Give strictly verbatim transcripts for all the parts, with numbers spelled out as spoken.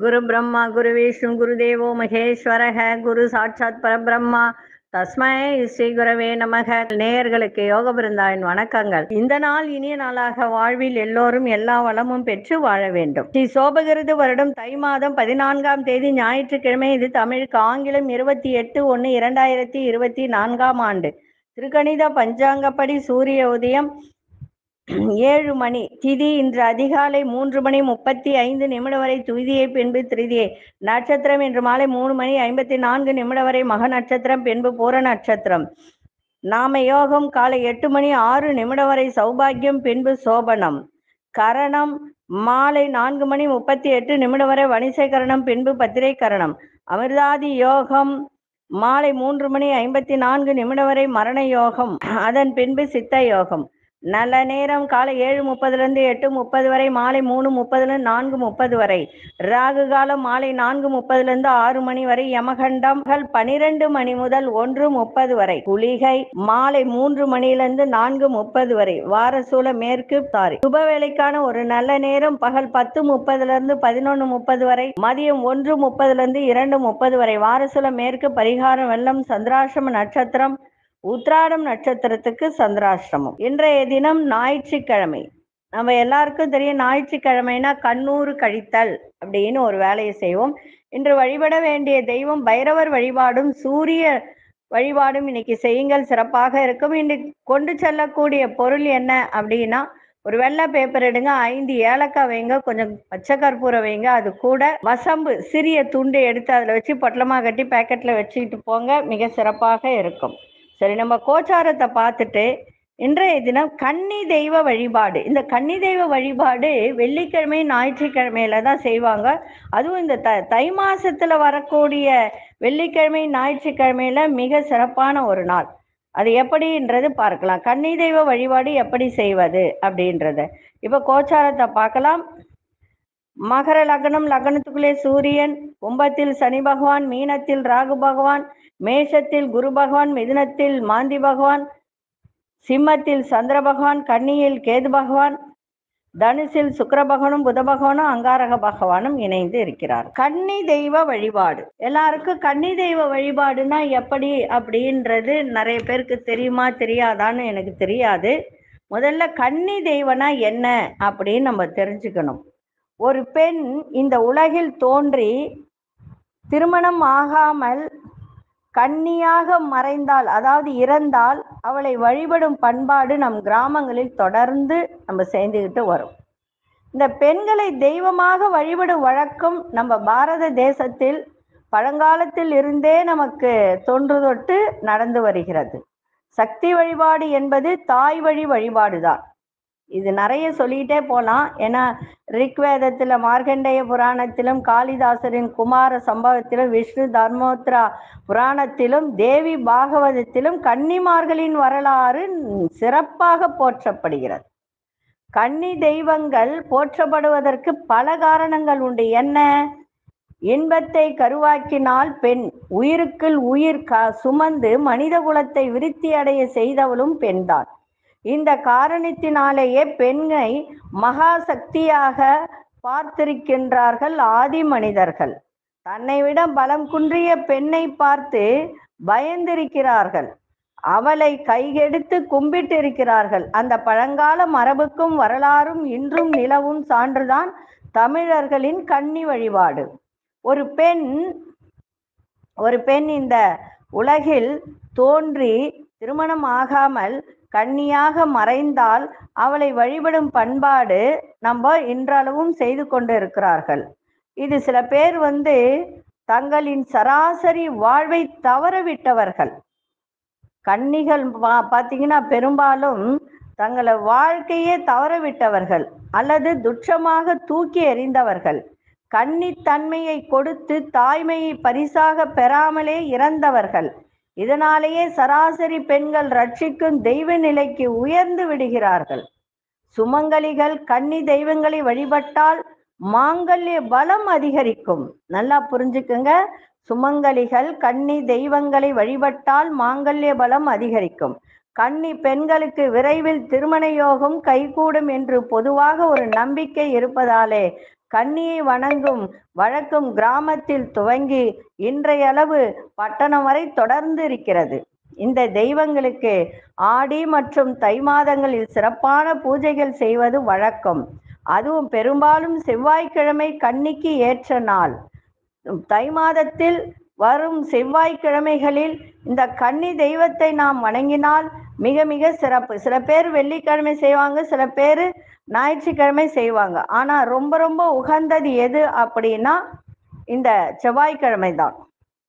குரு பிரம்மா குரு விஷ்ணு குரு தேவோ மகேஸ்வரக குரு சாட்சாத் பரபிரம்மா தஸ்மை ஸ்ரீ குரவே நமக. நேயர்களுக்கு யோக பிருந்தாவின் வணக்கங்கள். இந்த நாள் இனிய நாளாக வாழ்வில் எல்லோரும் எல்லா வளமும் பெற்று வாழ வேண்டும். ஸ்ரீ சோபகிருது வருடம் தை மாதம் பதினான்காம் தேதி ஞாயிற்றுக்கிழமை. இது தமிழுக்கு ஆங்கிலம் இருபத்தி எட்டு ஒன்று இரண்டாயிரத்தி இருபத்தி நான்காம் ஆண்டு. திருக்கணித பஞ்சாங்கப்படி சூரிய உதயம் ஏழு மணி. திதி இன்று அதிகாலை மூன்று மணி முப்பத்தி ஐந்து நிமிடம் வரை துதியை, பின்பு திருதியை. நட்சத்திரம் இன்று மாலை மூணு மணி ஐம்பத்தி நான்கு நிமிடம் வரை மக நட்சத்திரம், பின்பு பூர நட்சத்திரம். நாம யோகம் காலை எட்டு மணி ஆறு நிமிடம் வரை சௌபாகியம், பின்பு சோபனம். கரணம் மாலை நான்கு மணி முப்பத்தி எட்டு நிமிடம் வரை வணிசை கரணம், பின்பு பத்திரை கரணம். அமிர்தாதி யோகம் மாலை மூன்று மணி ஐம்பத்தி நான்கு நிமிடம் வரை மரண யோகம், அதன் பின்பு சித்த யோகம். நல்ல நேரம் காலை ஏழு முப்பதுலேருந்து எட்டு முப்பது வரை, மாலை மூணு முப்பதுலேருந்து நான்கு முப்பது வரை. ராகு காலம் மாலை நான்கு முப்பதுலேருந்து ஆறு மணி வரை. யமகண்டம் பனிரெண்டு மணி முதல் ஒன்று முப்பது வரை. குளிகை மாலை மூன்று மணியிலிருந்து நான்கு முப்பது வரை. வாரசூல மேற்கு சாரி. சுபவேளைக்கான ஒரு நல்ல நேரம் பகல் பத்து முப்பதுலேருந்து பதினொன்று முப்பது வரை, மதியம் ஒன்று முப்பதுலேருந்து இரண்டு முப்பது வரை. வாரசூல மேற்கு. பரிகாரம் வெள்ளம். சந்திராசிரம நட்சத்திரம் உத்ராடம் நட்சத்திரத்துக்கு சந்திராசிரமம். இன்றைய தினம் ஞாயிற்றுக்கிழமை. நம்ம எல்லாருக்கும் தெரியும், ஞாயிற்றுக்கிழமைனா கண்ணூறு கழித்தல் அப்படின்னு ஒரு வேலையை செய்வோம். இன்று வழிபட வேண்டிய தெய்வம் பைரவர் வழிபாடும் சூரிய வழிபாடும் இன்னைக்கு செய்யுங்கள், சிறப்பாக இருக்கும். இன்னைக்கு கொண்டு செல்லக்கூடிய பொருள் என்ன அப்படின்னா, ஒரு வெள்ளை பேப்பர் எடுங்க, ஐந்து ஏலக்காய் வைங்க, கொஞ்சம் பச்சை கற்பூரம் வைங்க, அது கூட வசம்பு சிறிய துண்டு எடுத்து அதில் வச்சு பொட்டலமாக கட்டி பேக்கெட்டில் வச்சுக்கிட்டு போங்க, மிக சிறப்பாக இருக்கும். சரி, நம்ம கோச்சாரத்தை பார்த்துட்டு இன்றைய தினம் கன்னி தெய்வ வழிபாடு. இந்த கன்னி தெய்வ வழிபாடு வெள்ளிக்கிழமை ஞாயிற்றுக்கிழமையில தான் செய்வாங்க. அதுவும் இந்த த தை மாசத்துல வரக்கூடிய வெள்ளிக்கிழமை ஞாயிற்றுக்கிழமையில மிக சிறப்பான ஒரு நாள். அது எப்படின்றது பார்க்கலாம். கன்னி தெய்வ வழிபாடு எப்படி செய்வது அப்படின்றத இப்போ கோச்சாரத்தை பார்க்கலாம். மகர லக்னம், லக்னத்துக்குள்ளே சூரியன், கும்பத்தில் சனி பகவான், மீனத்தில் ராகு பகவான், மேஷத்தில் குரு பகவான், மிதுனத்தில் மாந்தி பகவான், சிம்மத்தில் சந்திர பகவான், கன்னியில் கேது பகவான், தனுசில் சுக்கிர பகவானும் புத பகவானும் அங்காரக பகவானும் இணைந்து இருக்கிறார். கன்னி தெய்வ வழிபாடு. எல்லாருக்கும் கன்னி தெய்வ வழிபாடுனா எப்படி அப்படின்றது நிறைய பேருக்கு தெரியுமா தெரியாதான்னு எனக்கு தெரியாது. முதல்ல கன்னி தெய்வனா என்ன அப்படின்னு நம்ம தெரிஞ்சுக்கணும். ஒரு பெண் இந்த உலகில் தோன்றி திருமணம் ஆகாமல் கன்னியாக மறைந்தால், அதாவது இறந்தால், அவளை வழிபடும் பண்பாடு நம் கிராமங்களில் தொடர்ந்து நம்ம செய்துக்கிட்டு வரும். இந்த பெண்களை தெய்வமாக வழிபடும் வழக்கம் நம்ம பாரத தேசத்தில் பழங்காலத்தில் இருந்தே நமக்கு தொன்று தொட்டு நடந்து வருகிறது. சக்தி வழிபாடு என்பது தாய் வழி வழிபாடு தான். இது நிறைய சொல்லிகிட்டே போகலாம். ஏன்னா ரிக்வேதத்தில், மார்க்கண்டேய புராணத்திலும், காளிதாசரின் குமார சம்பவத்திலும், விஷ்ணு தர்மோத்ரா புராணத்திலும், தேவி பாகவதத்திலும் கன்னிமார்களின் வரலாறு சிறப்பாக போற்றப்படுகிறது. கன்னி தெய்வங்கள் போற்றப்படுவதற்கு பல காரணங்கள் உண்டு. என்ன? இன்பத்தை கருவாக்கினால் பெண், உயிருக்குள் உயிர் க சுமந்து மனித குலத்தை விருத்தி அடைய செய்தவளும் பெண்தான். இந்த காரணத்தினாலேயே பெண்ணை மகா சக்தியாக பார்த்திருக்கின்றார்கள் ஆதி மனிதர்கள். தன்னை விட பலம் குன்றிய பெண்ணை பார்த்து பயந்திருக்கிறார்கள். அவளை கைகெடுத்து கும்பிட்டு இருக்கிறார்கள். அந்த பழங்கால மரபுக்கும் வரலாறும் இன்றும் நிலவும் சான்றுதான் தமிழர்களின் கன்னி வழிபாடு. ஒரு பெண் ஒரு பெண் இந்த உலகில் தோன்றி திருமணம் ஆகாமல் கன்னியாக மறைந்தால் அவளை வழிபடும் பண்பாடு நம்ம இன்றளவும் செய்து கொண்டு இருக்கிறார்கள். இது சில பேர் வந்து தங்களின் சராசரி வாழ்வை தவறவிட்டவர்கள். கன்னிகள் பா பார்த்தீங்கன்னா பெரும்பாலும் தங்களை வாழ்க்கையே தவறவிட்டவர்கள் அல்லது துச்சமாக தூக்கி எறிந்தவர்கள். கன்னித்தன்மையை கொடுத்து தாய்மையை பரிசாக பெறாமலே இறந்தவர்கள். இதனாலேயே சராசரி பெண்கள் ரட்சிக்கும் தெய்வ நிலைக்கு உயர்ந்து விடுகிறார்கள். சுமங்கலிகள் கன்னி தெய்வங்களை வழிபட்டால் மாங்கல்ய பலம் அதிகரிக்கும். நல்லா புரிஞ்சுக்குங்க. சுமங்கலிகள் கன்னி தெய்வங்களை வழிபட்டால் மாங்கல்ய பலம் அதிகரிக்கும். கன்னி பெண்களுக்கு விரைவில் திருமண யோகம் கைகூடும் என்று பொதுவாக ஒரு நம்பிக்கை இருப்பதாலே கன்னியை வணங்கும் வழக்கம் கிராமத்தில் துவங்கி இன்றையளவு பட்டணம் வரை தொடர்ந்து இருக்கிறது. இந்த தெய்வங்களுக்கு ஆடி மற்றும் தை மாதங்களில் சிறப்பான பூஜைகள் செய்வது வழக்கம். அதுவும் பெரும்பாலும் செவ்வாய்க்கிழமை கன்னிக்கு ஏற்ற நாள். தை மாதத்தில் வரும் செவ்வாய்க்கிழமைகளில் இந்த கன்னி தெய்வத்தை நாம் வணங்கினால் மிக மிக சிறப்பு. சில பேர் வெள்ளிக்கிழமை செய்வாங்க, சில பேர் ஞாயிற்றுக்கிழமை செய்வாங்க. ஆனா ரொம்ப ரொம்ப உகந்தது எது அப்படின்னா இந்த செவ்வாய்க்கிழமை தான்.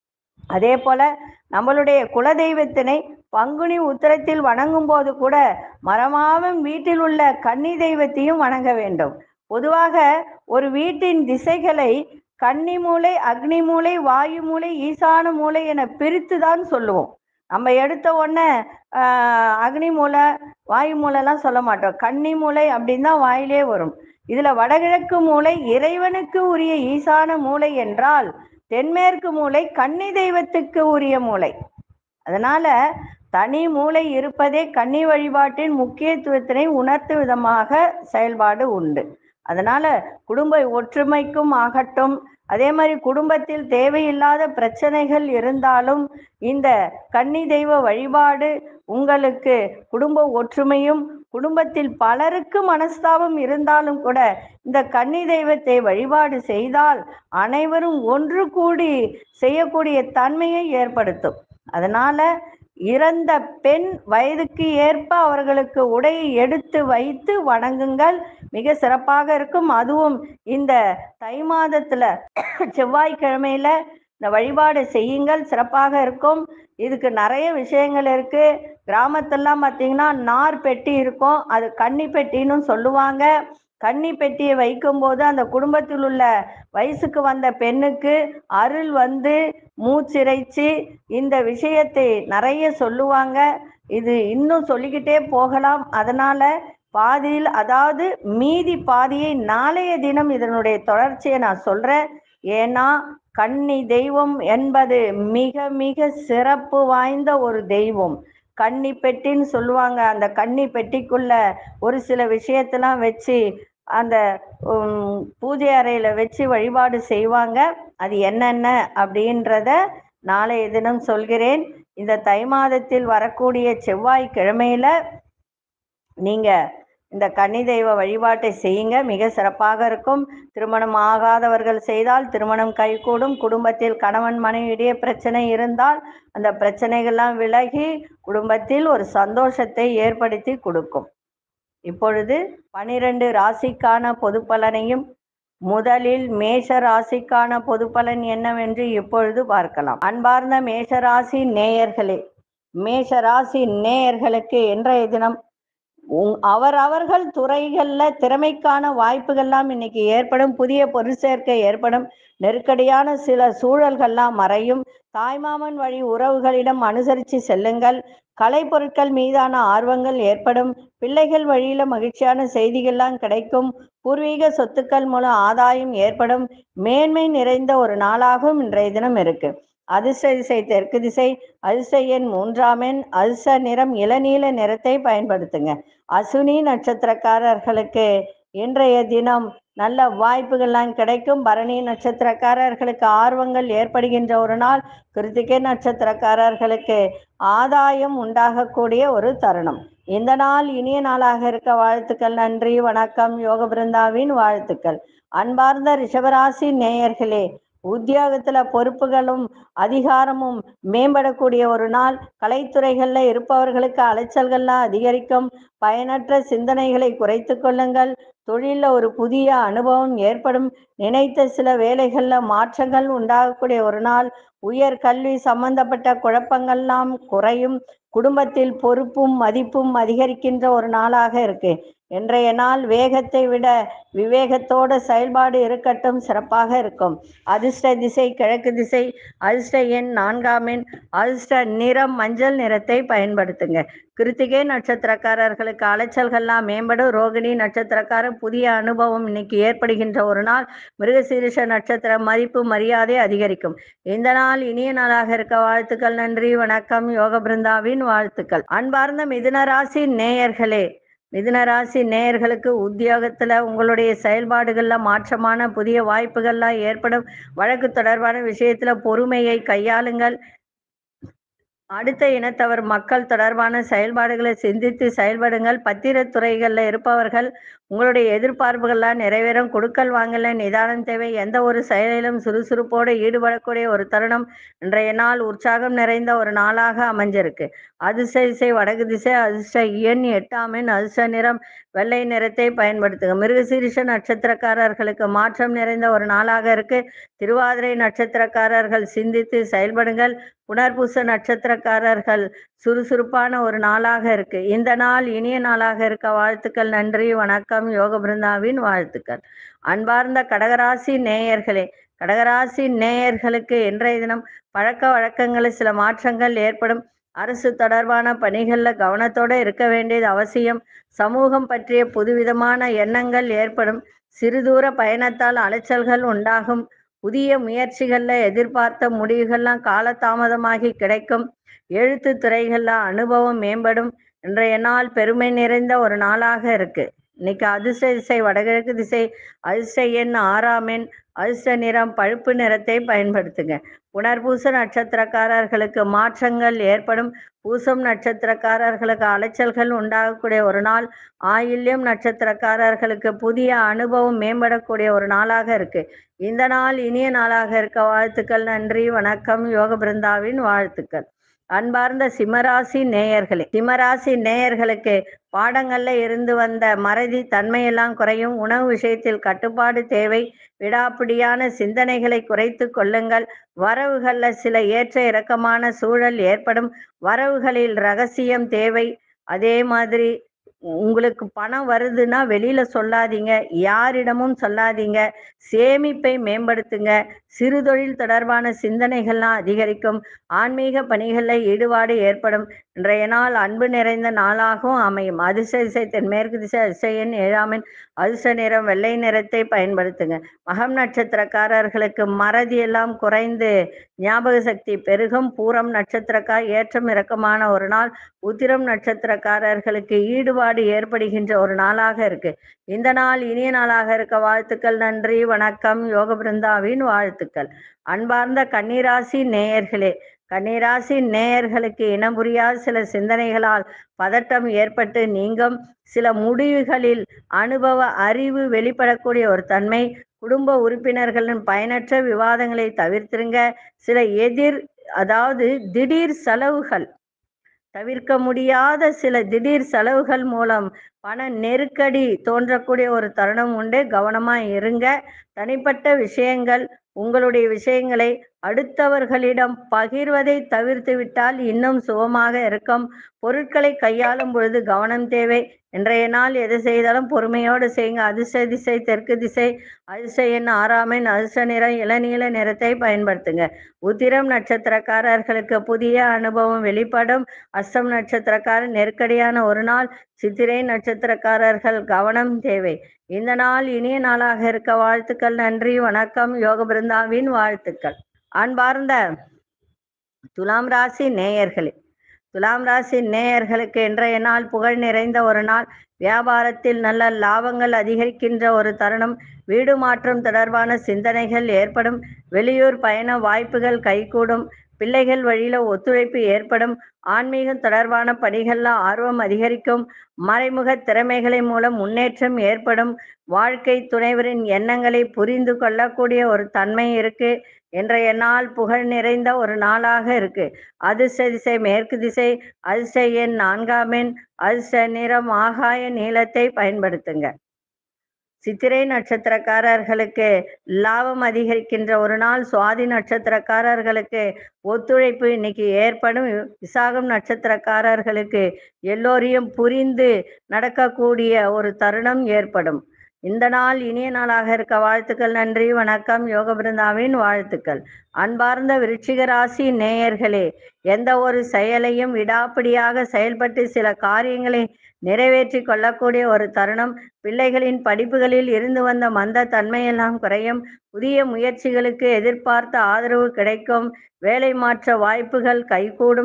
அதே போல நம்மளுடைய குலதெய்வத்தினை பங்குனி உத்திரத்தில் வணங்கும் போது கூட மறவாமல் வீட்டில் உள்ள கன்னி தெய்வத்தையும் வணங்க வேண்டும். பொதுவாக ஒரு வீட்டின் திசைகளை கன்னி மூலை, அக்னி மூலை, வாயு மூலை, ஈசான மூலை என பிரித்து தான் சொல்லுவோம். நம்ம எடுத்த உடனே ஆஹ் அக்னி மூலை, வாயு மூலைலாம் சொல்ல மாட்டோம். கன்னி மூலை அப்படின்னு தான் வாயிலே வரும். இதுல வடகிழக்கு மூலை இறைவனுக்கு உரிய ஈசான மூலை என்றால், தென்மேற்கு மூலை கன்னி தெய்வத்துக்கு உரிய மூலை. அதனால தனி மூலை இருப்பதே கன்னி வழிபாட்டின் முக்கியத்துவத்தினை உணர்த்தும் விதமாக செயல்பாடு உண்டு. அதனால குடும்ப ஒற்றுமைக்கும் ஆகட்டும், அதே மாதிரி குடும்பத்தில் தேவையில்லாத பிரச்சனைகள் இருந்தாலும் இந்த கன்னி தெய்வ வழிபாடு உங்களுக்கு குடும்ப ஒற்றுமையும், குடும்பத்தில் பலருக்கு மனஸ்தாபம் இருந்தாலும் கூட இந்த கன்னி தெய்வத்தை வழிபாடு செய்தால் அனைவரும் ஒன்று கூடி செய்யக்கூடிய தன்மையை ஏற்படுத்தும். அதனால இறந்த பெண் வயதுக்கு ஏற்ப அவர்களுக்கு உடையை எடுத்து வைத்து வணங்குங்கள், மிக சிறப்பாக இருக்கும். அதுவும் இந்த தை மாதத்துல செவ்வாய்க்கிழமையில இந்த வழிபாடு செய்யுங்கள், சிறப்பாக இருக்கும். இதுக்கு நிறைய விஷயங்கள் இருக்கு. கிராமத்தெல்லாம் பார்த்தீங்கன்னா நார் பெட்டி இருக்கும், அது கன்னி பெட்டின்னு சொல்லுவாங்க. கன்னி பெட்டியை வைக்கும் போது அந்த குடும்பத்தில் உள்ள வயசுக்கு வந்த பெண்ணுக்கு அருள் வந்து மூச்சிறைச்சி இந்த விஷயத்தை நிறைய சொல்லுவாங்க. இது இன்னும் சொல்லிக்கிட்டே போகலாம். அதனால பாதியில், அதாவது மீதி பாதியை நாளைய தினம் இதனுடைய தொடர்ச்சியை நான் சொல்றேன். ஏன்னா கன்னி தெய்வம் என்பது மிக மிக சிறப்பு வாய்ந்த ஒரு தெய்வம். கன்னி பெட்டின்னு சொல்லுவாங்க. அந்த கன்னி பெட்டிக்குள்ள ஒரு சில விஷயத்தெல்லாம் வச்சு அந்த பூஜை அறையில வச்சு வழிபாடு செய்வாங்க. அது என்னென்ன அப்படின்றத நாளைய தினம் சொல்கிறேன். இந்த தை மாதத்தில் வரக்கூடிய செவ்வாய் கிழமையில நீங்க இந்த கன்னி தெய்வ வழிபாட்டை செய்யுங்க, மிக சிறப்பாக இருக்கும். திருமணம் ஆகாதவர்கள் செய்தால் திருமணம் கைகூடும். குடும்பத்தில் கணவன் மனைவியிடையே பிரச்சனை இருந்தால் அந்த பிரச்சனைகள்லாம் விலகி குடும்பத்தில் ஒரு சந்தோஷத்தை ஏற்படுத்தி கொடுக்கும். இப்பொழுது பனிரெண்டு ராசிக்கான பொது பலனையும், முதலில் மேஷ ராசிக்கான பொது பலன் என்னவென்று இப்பொழுது பார்க்கலாம். அன்பார்ந்த மேஷராசி நேயர்களே, மேஷ ராசி நேயர்களுக்கு இன்றைய தினம் அவரவர்கள் துறைகள்ல திறமைக்கான வாய்ப்புகள்லாம் இன்னைக்கு ஏற்படும். புதிய பொருள் சேர்க்கை ஏற்படும். நெருக்கடியான சில சூழல்கள்லாம் மறையும். தாய்மாமன் வழி உறவுகளிடம் அனுசரித்து செல்லுங்கள். கலை பொருட்கள் மீதான ஆர்வங்கள் ஏற்படும். பிள்ளைகள் வழியில மகிழ்ச்சியான செய்திகள்லாம் கிடைக்கும். பூர்வீக சொத்துக்கள் மூலம் ஆதாயம் ஏற்படும். மேன்மை நிறைந்த ஒரு நாளாகவும் இன்றைய தினம் இருக்கு. அதிர்ஷ்ட திசை தெற்கு திசை, அதிர்ஷ்ட எண் மூன்றாம் எண், அதிர்ஷ்ட நிறம் இளநீல நிறத்தை பயன்படுத்துங்க. அசுனி நட்சத்திரக்காரர்களுக்கு இன்றைய தினம் நல்ல வாய்ப்புகள்லாம் கிடைக்கும். பரணி நட்சத்திரக்காரர்களுக்கு ஆர்வங்கள் ஏற்படுகின்ற ஒரு நாள். கிருத்திகை நட்சத்திரக்காரர்களுக்கு ஆதாயம் உண்டாகக்கூடிய ஒரு தருணம். இந்த நாள் இனிய நாளாக இருக்க வாழ்த்துக்கள். நன்றி, வணக்கம். யோக பிருந்தாவின் வாழ்த்துக்கள். அன்பார்ந்த ரிஷபராசி நேயர்களே, உத்தியோகத்துல பொறுப்புகளும் அதிகாரமும் மேம்படக்கூடிய ஒரு நாள். கலைத்துறைகள்ல இருப்பவர்களுக்கு அலைச்சல்கள்லாம் அதிகரிக்கும். பயனற்ற சிந்தனைகளை குறைத்து கொள்ளுங்கள். தொழில ஒரு புதிய அனுபவம் ஏற்படும். நினைத்த சில வேலைகள்ல மாற்றங்கள் உண்டாகக்கூடிய ஒரு நாள். உயர் கல்வி சம்பந்தப்பட்ட குழப்பங்கள்லாம் குறையும். குடும்பத்தில் பொறுப்பும் மதிப்பும் அதிகரிக்கின்ற ஒரு நாளாக இருக்கு. இன்றைய நாள் வேகத்தை விட விவேகத்தோட செயல்பாடு இருக்கட்டும், சிறப்பாக இருக்கும். அதிர்ஷ்ட திசை கிழக்கு திசை, அதிர்ஷ்ட எண் நான்காம் எண், அதிர்ஷ்ட நிறம் மஞ்சள் நிறத்தை பயன்படுத்துங்க. கிருத்திகை நட்சத்திரக்காரர்களுக்கு அலைச்சல்கள்லாம் மேம்படும். ரோகிணி நட்சத்திரக்காரர் புதிய அனுபவம் இன்னைக்கு ஏற்படுகின்ற ஒரு நாள். மிருகசீரிஷ நட்சத்திர மதிப்பு மரியாதை அதிகரிக்கும். இந்த நாள் இனிய நாளாக இருக்க வாழ்த்துக்கள். நன்றி, வணக்கம். யோக பிருந்தாவின் வாழ்த்துக்கள். அன்பார்ந்த மிதுன ராசி நேயர்களே, மிதுன ராசி நேயர்களுக்கு உத்தியோகத்துல உங்களுடைய செயல்பாடுகள்ல மாற்றமான புதிய வாய்ப்புகள்லாம் ஏற்படும். வழக்கு தொடர்பான விஷயத்துல பொறுமையை கையாளுங்கள். அடுத்த இனத்தவர் மக்கள் தொடர்பான செயல்பாடுகளை சிந்தித்து செயல்படுங்கள். பத்திரத்துறைகளில் இருப்பவர்கள் உங்களுடைய எதிர்பார்ப்புகள்லாம் நிறைவேறும். கொடுக்கல் வாங்கல நிதானம் தேவை. எந்த ஒரு செயலிலும் சுறுசுறுப்போடு ஈடுபடக்கூடிய ஒரு தருணம் இன்றைய நாள் உற்சாகம் நிறைந்த ஒரு நாளாக அமைஞ்சிருக்கு. அதிர்ஷ்ட திசை வடக்கு திசை, அதிர்ஷ்ட எண் எட்டாமின், அதிர்ஷ்ட நிறம் வெள்ளை நிறத்தை பயன்படுத்துங்க. மிருகசீரிஷ நட்சத்திரக்காரர்களுக்கு மாற்றம் நிறைந்த ஒரு நாளாக இருக்கு. திருவாதிரை நட்சத்திரக்காரர்கள் சிந்தித்து செயல்படுங்கள். புனர்பூச நட்சத்திரக்காரர்கள் சுறுசுறுப்பான ஒரு நாளாக இருக்கு. இந்த நாள் இனிய நாளாக இருக்க வாழ்த்துக்கள். நன்றி, வணக்கம். யோக பிருந்தாவின் வாழ்த்துக்கள். அன்பார்ந்த கடகராசி நேயர்களே, கடகராசி நேயர்களுக்கு இன்றைய தினம் பழக்க வழக்கங்களில் சில மாற்றங்கள் ஏற்படும். அரசு தொடர்பான பணிகளில் கவனத்தோடு இருக்க வேண்டியது அவசியம். சமூகம் பற்றிய புதுவிதமான எண்ணங்கள் ஏற்படும். சிறுதூர பயணத்தால் அலைச்சல்கள் உண்டாகும். புதிய முயற்சிகளில் எதிர்பார்த்த முடிவுகள்லாம் காலதாமதமாகி கிடைக்கும். எழுத்து துறைகளில் அனுபவம் மேம்படும். இன்றைய நாள் பெருமை நிறைந்த ஒரு நாளாக இருக்கு. இன்னைக்கு அதிர்ஷ்ட திசை வடகிழக்கு திசை, அதிர்ஷ்ட எண் ஆறாம் எண், அதிர்ஷ்ட நிறம் பழுப்பு நிறத்தை பயன்படுத்துங்க. புனர்பூச நட்சத்திரக்காரர்களுக்கு மாற்றங்கள் ஏற்படும். பூசம் நட்சத்திரக்காரர்களுக்கு அலைச்சல்கள் உண்டாகக்கூடிய ஒரு நாள். ஆயில்யம் நட்சத்திரக்காரர்களுக்கு புதிய அனுபவம் மேம்படக்கூடிய ஒரு நாளாக இருக்கு. இந்த நாள் இனிய நாளாக இருக்க வாழ்த்துக்கள். நன்றி, வணக்கம். யோக பிருந்தாவின் வாழ்த்துக்கள். அன்பார்ந்த சிம்மராசி நேயர்களே, சிம்மராசி நேயர்களுக்கு பாடங்கள்ல இருந்து வந்த மறதி தன்மையெல்லாம் குறையும். உணவு விஷயத்தில் கட்டுப்பாடு தேவை. விடாப்பிடியான சிந்தனைகளை குறைத்து கொள்ளுங்கள். வரவுகள்ல சில ஏற்ற இறக்கமான சூழல் ஏற்படும். வரவுகளில் ரகசியம் தேவை. அதே மாதிரி உங்களுக்கு பணம் வருதுன்னா வெளியில சொல்லாதீங்க, யாரிடமும் சொல்லாதீங்க. சேமிப்பை மேம்படுத்துங்க. சிறுதொழில் தொடர்பான சிந்தனைகள்லாம் அதிகரிக்கும். ஆன்மீக பணிகளில் ஈடுபாடு ஏற்படும். இன்றைய நாள் அன்பு நிறைந்த நாளாகவும் அமையும். அதிர்ஷ்ட திசை தென்மேற்கு திசை, அதிர்ஷ்ட எண் ஏழாம் எண், அதிர்ஷ்ட நிறம் வெள்ளை நிறத்தை பயன்படுத்துங்க. மகம் நட்சத்திரக்காரர்களுக்கு மறதி எல்லாம் குறைந்து ஞாபக சக்தி பெருகும். பூரம் நட்சத்திரக்கார் ஏற்றம் இறக்கமான ஒரு நாள். உத்திரம் நட்சத்திரக்காரர்களுக்கு ஈடுபாடு ஏற்படுகின்ற ஒரு நாளாக இருக்கு. இந்த நாள் இனிய நாளாக இருக்க வாழ்த்துக்கள். நன்றி, வணக்கம். யோக பிருந்தாவின் வாழ்த்துக்கள். அன்பார்ந்த கன்னிராசி நேயர்களே, கன்னிராசி நேயர்களுக்கு இனம் புரியாத சில சிந்தனைகளால் பதட்டம் ஏற்பட்டு நீங்கும். சில முடிவுகளில் அனுபவ அறிவு வெளிப்படக்கூடிய ஒரு தன்மை. குடும்ப உறுப்பினர்களின் பயனற்ற விவாதங்களை தவிர்த்திருங்க. சில எதிர் அதாவது திடீர் செலவுகள், தவிர்க்க முடியாத சில திடீர் செலவுகள் மூலம் பண நெருக்கடி தோன்றக்கூடிய ஒரு தருணம் உண்டு. கவனமா இருங்க. தனிப்பட்ட விஷயங்கள், உங்களுடைய விஷயங்களை அடுத்தவர்களிடம் பகிர்வதை தவிர்த்து விட்டால் இன்னும் சுகமாக இருக்கும். பொருட்களை கையாளும் பொழுது கவனம் தேவை. இன்றைய நாள் எது செய்தாலும் பொறுமையோடு செய்யுங்க. அதிர்ஷ்ட திசை தெற்கு திசை, அதிர்ஷ்ட எண் ஆறாம் எண், அதிர்ஷ்ட நிறம் இளநீல நிறத்தை பயன்படுத்துங்க. உத்திரம் நட்சத்திரக்காரர்களுக்கு புதிய அனுபவம் வெளிப்படும். அஸ்தம் நட்சத்திரக்காரர் நெருக்கடியான ஒரு நாள். சித்திரை நட்சத்திரக்காரர்கள் கவனம் தேவை. இந்த நாள் இனிய நாளாக இருக்க வாழ்த்துக்கள். நன்றி, வணக்கம். யோக பிருந்தாவின் வாழ்த்துக்கள். அன்பார்ந்த துலாம் ராசி நேயர்களே, துலாம் ராசி நேயர்களுக்கு இன்றைய நாள் புகழ் நிறைந்த ஒரு நாள். வியாபாரத்தில் நல்ல லாபங்கள் அதிகரிக்கின்ற ஒரு தருணம். வீடு மாற்றம் தொடர்பான சிந்தனைகள் ஏற்படும். வெளியூர் பயண வாய்ப்புகள் கைகூடும். பிள்ளைகள் வழியில ஒத்துழைப்பு ஏற்படும். ஆன்மீகம் தொடர்பான பணிகள்ல ஆர்வம் அதிகரிக்கும். மறைமுக திறமைகளை மூலம் முன்னேற்றம் ஏற்படும். வாழ்க்கை துணைவரின் எண்ணங்களை புரிந்து கொள்ளக்கூடிய ஒரு தன்மை இருக்கு. இன்றைய நாள் புகழ் நிறைந்த ஒரு நாளாக இருக்கு. அதிர்ஷ்ட திசை மேற்கு திசை, அதிர்ஷ்ட எண் நான்காம் எண், அதிர்ஷ்ட நிறம் ஆகாய நீலத்தை பயன்படுத்துங்க. சித்திரை நட்சத்திரக்காரர்களுக்கு லாபம் அதிகரிக்கின்ற ஒரு நாள். சுவாதி நட்சத்திரக்காரர்களுக்கு ஒத்துழைப்பு இன்னைக்கு ஏற்படும். விசாகம் நட்சத்திரக்காரர்களுக்கு எல்லோரையும் புரிந்து நடக்கக்கூடிய ஒரு தருணம் ஏற்படும். இந்த நாள் இனிய நாளாக இருக்க வாழ்த்துக்கள். நன்றி, வணக்கம். யோக பிருந்தாவின் வாழ்த்துக்கள். அன்பார்ந்த விருச்சிக ராசி நேயர்களே, எந்த ஒரு செயலையும் விடாப்பிடியாக செயல்பட்டு சில காரியங்களை நிறைவேற்றி கொள்ளக்கூடிய ஒரு தருணம். பிள்ளைகளின் படிப்புகளில் இருந்து வந்த மந்த தன்மையெல்லாம் குறையும். புதிய முயற்சிகளுக்கு எதிர்பார்த்த ஆதரவு கிடைக்கும். வேலை மாற்ற வாய்ப்புகள் கைகூடும்.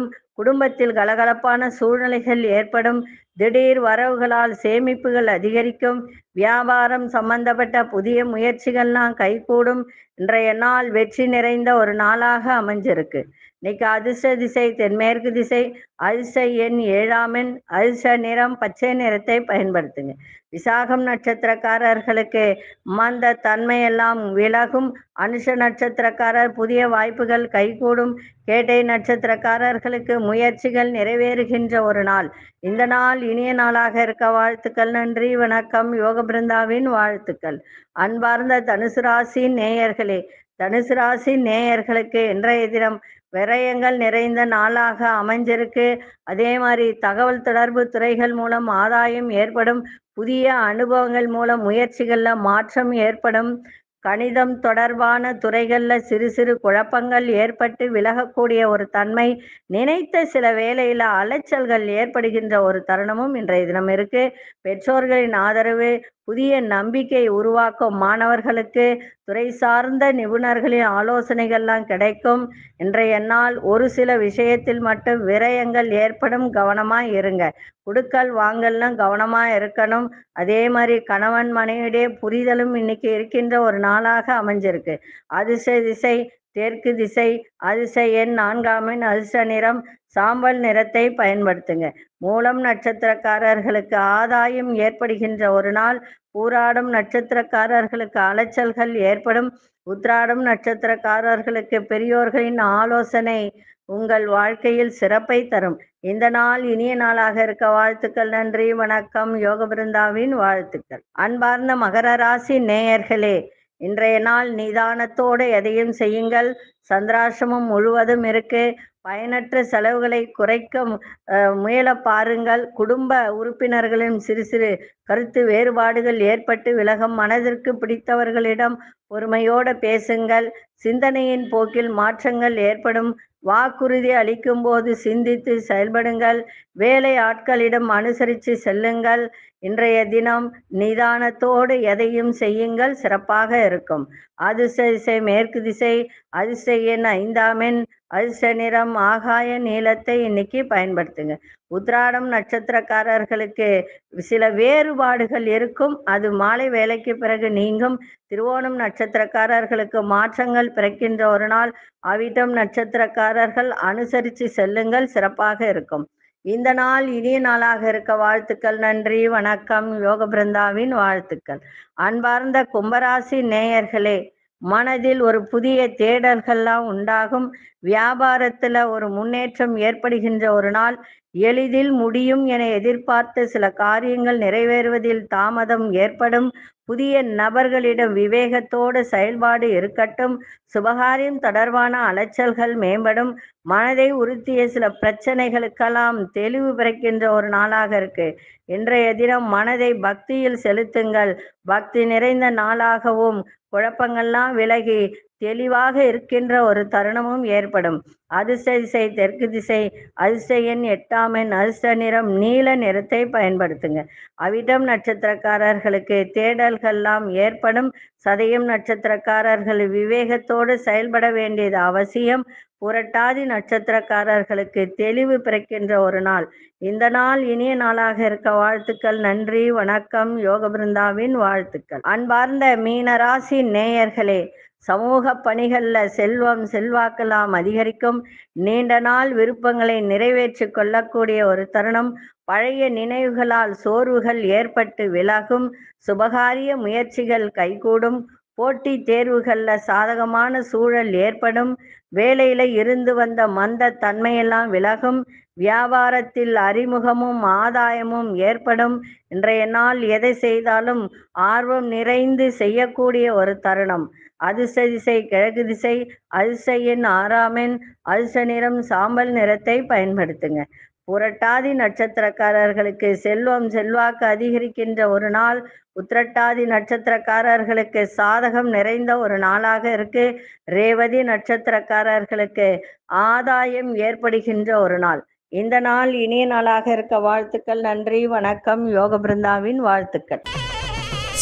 குடும்பத்தில் கலகலப்பான சூழ்நிலைகள் ஏற்படும். திடீர் வரவுகளால் சேமிப்புகள் அதிகரிக்கும். வியாபாரம் சம்பந்தப்பட்ட புதிய முயற்சிகள்லாம் கைகூடும். இன்றைய நாள் வெற்றி நிறைந்த ஒரு நாளாக அமைஞ்சிருக்கு. இன்னைக்கு அதிர்ஷ்ட திசை தென்மேற்கு திசை. அதிர்ஷ்ட எண் ஏழாம் எண். அதிர்ஷ்ட நிறம் பச்சை நிறத்தை பயன்படுத்துங்க. விசாகம் நட்சத்திரக்காரர்களுக்கு மந்த தன்மையெல்லாம் விலகும். அனுஷ நட்சத்திரக்காரர் புதிய வாய்ப்புகள் கைகூடும். கேட்டை நட்சத்திரக்காரர்களுக்கு முயற்சிகள் நிறைவேறுகின்ற ஒரு நாள். இந்த நாள் இனிய நாளாக இருக்க வாழ்த்துக்கள். நன்றி, வணக்கம். யோக பிருந்தாவின் வாழ்த்துக்கள். அன்பார்ந்த தனுசு ராசி நேயர்களே, தனுசு ராசி நேயர்களுக்கு இன்றைய தினம் விரயங்கள் நிறைந்த நாளாக அமைஞ்சிருக்கு. அதே மாதிரி தகவல் தொடர்பு துறைகள் மூலம் ஆதாயம் ஏற்படும். புதிய அனுபவங்கள் மூலம் முயற்சிகள்ல மாற்றம் ஏற்படும். கணிதம் தொடர்பான துறைகள்ல சிறு சிறு குழப்பங்கள் ஏற்பட்டு விலகக்கூடிய ஒரு தன்மை. நினைத்த சில வேளையில அலைச்சல்கள் ஏற்படுகின்ற ஒரு தருணமும் இன்றைய தினம் இருக்கு. பெற்றோர்களின் ஆதரவு, புதிய நம்பிக்கை உருவாக்கும் மாணவர்களுக்கு துறை சார்ந்த நிபுணர்களின் ஆலோசனைகள்லாம் கிடைக்கும். இன்றைய நாள் ஒரு சில விஷயத்தில் மட்டும் விரயங்கள் ஏற்படும். கவனமா இருங்க. குடுக்கல் வாங்கல்லாம் கவனமா இருக்கணும். அதே மாதிரி கணவன் மனைவியுடைய புரிதலும் இன்னைக்கு இருக்கின்ற ஒரு நாளாக அமைஞ்சிருக்கு. அதிர்ஷ்ட திசை தெற்கு திசை. அதிர்ஷ்ட எண் நான்காம் எண். அதிர்ஷ்ட நிறம் சாம்பல் நிறத்தை பயன்படுத்துங்க. மூலம் நட்சத்திரக்காரர்களுக்கு ஆதாயம் ஏற்படுகின்ற ஒரு நாள். பூராடம் நட்சத்திரக்காரர்களுக்கு அலைச்சல்கள் ஏற்படும். உத்திராடம் நட்சத்திரக்காரர்களுக்கு பெரியோர்களின் ஆலோசனை உங்கள் வாழ்க்கையில் சிறப்பை தரும். இந்த நாள் இனிய நாளாக இருக்க வாழ்த்துக்கள். நன்றி, வணக்கம். யோக பிருந்தாவின் வாழ்த்துக்கள். அன்பார்ந்த மகர ராசி நேயர்களே, இன்றைய நாள் நிதானத்தோடு எதையும் செய்யுங்கள். சந்திராசிரமம் முழுவதும் இருக்கு. பயனற்ற செலவுகளை குறைக்க முயல பாருங்கள். குடும்ப உறுப்பினர்களின் சிறு சிறு கருத்து வேறுபாடுகள் ஏற்பட்டு விலகும். மனதிற்கு பிடித்தவர்களிடம் பொறுமையோடு பேசுங்கள். சிந்தனையின் போக்கில் மாற்றங்கள் ஏற்படும். வாக்குறுதி அளிக்கும் போது சிந்தித்து செயல்படுங்கள். வேலை ஆட்களிடம் அனுசரித்து செல்லுங்கள். இன்றைய தினம் நிதானத்தோடு எதையும் செய்யுங்கள், சிறப்பாக இருக்கும். அதிர்ஷ்ட திசை மேற்கு திசை. அதிர்ஷ்ட எண் ஐந்தாம் எண். அதிர்ஷ்ட நிறம் ஆகாய நீலத்தை இன்னைக்கு பயன்படுத்துங்க. உத்திராடம் நட்சத்திரக்காரர்களுக்கு சில வேறுபாடுகள் இருக்கும். அது மாலை வேலைக்கு பிறகு நீங்கும். திருவோணம் நட்சத்திரக்காரர்களுக்கு மாற்றங்கள் பிறக்கின்ற ஒரு நாள். அவிட்டம் நட்சத்திரக்காரர்கள் அனுசரித்து செல்லுங்கள், சிறப்பாக இருக்கும். இந்த நாள் இனிய நாளாக இருக்க வாழ்த்துக்கள். நன்றி, வணக்கம். யோக பிருந்தாவின் வாழ்த்துக்கள். அன்பார்ந்த கும்பராசி நேயர்களே, மனதில் ஒரு புதிய தேடல்கள்லாம் உண்டாகும். வியாபாரத்துல ஒரு முன்னேற்றம் ஏற்படுகின்ற ஒரு நாள். எளிதில் முடியும் என எதிர்பார்த்த சில காரியங்கள் நிறைவேறுவதில் தாமதம் ஏற்படும். புதிய நபர்களிடம் விவேகத்தோடு செயல்பாடு இருக்கட்டும். சுபகாரியம் தொடர்பான அலைச்சல்கள் மேம்படும். மனதை உறுத்திய சில பிரச்சனைகளுக்கெல்லாம் தெளிவு பிறக்கின்ற ஒரு நாளாக இருக்கு. இன்றைய தினம் மனதை பக்தியில் செலுத்துங்கள். பக்தி நிறைந்த நாளாகவும் குழப்பங்கள்லாம் விலகி தெளிவாக இருக்கின்ற ஒரு தருணமும் ஏற்படும். அதிர்ஷ்ட திசை தெற்கு திசை. அதிர்ஷ்ட எண் எட்டாம் எண். அதிர்ஷ்ட நிறம் நீல நிறத்தை பயன்படுத்துங்க. அவிட்டம் நட்சத்திரக்காரர்களுக்கு தேடல்கள்லாம் ஏற்படும். சதயம் நட்சத்திரக்காரர்கள் விவேகத்தோடு செயல்பட வேண்டியது அவசியம். புரட்டாதி நட்சத்திரக்காரர்களுக்கு தெளிவு பிறக்கின்ற ஒரு நாள். இந்த நாள் இனிய நாளாக இருக்க வாழ்த்துக்கள். நன்றி, வணக்கம். யோக பிருந்தாவின் வாழ்த்துக்கள். அன்பார்ந்த மீனராசி நேயர்களே, சமூக பணிகள்ல செல்வம் செல்வாக்கெல்லாம் அதிகரிக்கும். நீண்ட நாள் விருப்பங்களை நிறைவேற்றி கொள்ளக்கூடிய ஒரு தருணம். பழைய நினைவுகளால் சோர்வுகள் ஏற்பட்டு விலகும். சுபகாரிய முயற்சிகள் கைகூடும். போட்டி தேர்வுகள்ல சாதகமான சூழல் ஏற்படும். வேலையில இருந்து வந்த மந்த தன்மையெல்லாம் விலகும். வியாபாரத்தில் அறிமுகமும் ஆதாயமும் ஏற்படும். இன்றைய நாள் எதை செய்தாலும் ஆர்வம் நிறைந்து செய்யக்கூடிய ஒரு தருணம். அதிர்ஷ்ட திசை கிழக்கு திசை. அதிர்ஷ்ட எண் ஆறாம் எண். அதிர்ஷ்ட நிறம் சாம்பல் நிறத்தை பயன்படுத்துங்க. புரட்டாதி நட்சத்திரக்காரர்களுக்கு செல்வம் செல்வாக்கு அதிகரிக்கின்ற ஒரு நாள். உத்திரட்டாதி நட்சத்திரக்காரர்களுக்கு சாதகம் நிறைந்த ஒரு நாளாக இருக்கு. ரேவதி நட்சத்திரக்காரர்களுக்கு ஆதாயம் ஏற்படுகின்ற ஒரு நாள். இந்த நாள் இனிய நாளாக இருக்க வாழ்த்துக்கள். நன்றி, வணக்கம். யோக பிருந்தாவின் வாழ்த்துக்கள்.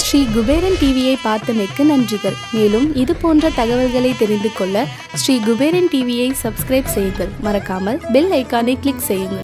ஸ்ரீ குபேரன் டிவியை பார்த்தமைக்கு நன்றிகள். மேலும் இது போன்ற தகவல்களை தெரிந்து கொள்ள ஸ்ரீ குபேரன் டிவியை சப்ஸ்கிரைப் செய்யுங்கள். மறக்காமல் பெல் ஐக்கானை கிளிக் செய்யுங்கள்.